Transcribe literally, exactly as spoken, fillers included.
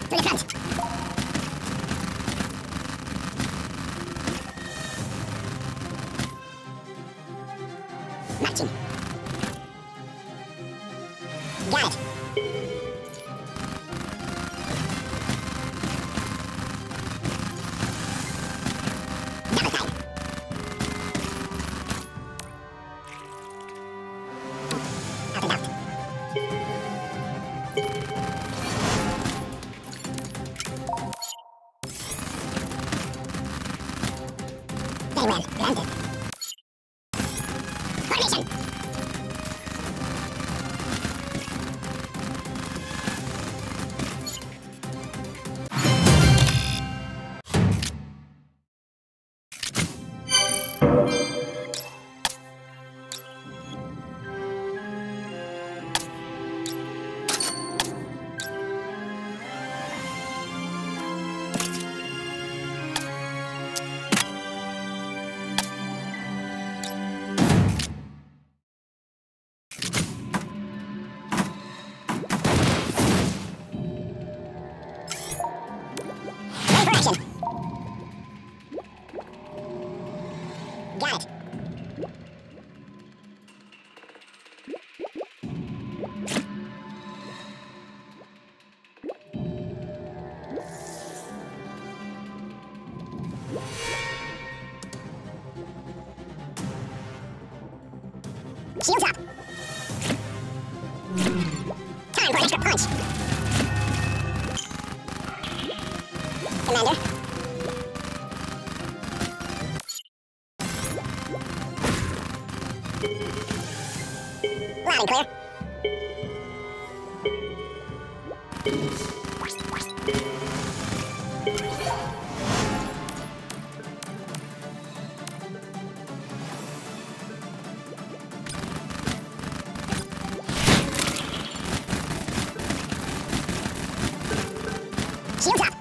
To the front. Marching. Got it. Double time. Out and out. Very well, granted. Formation! Action. Got it. Shields up. Time for extra punch. Commander. Loud and clear. Shields up.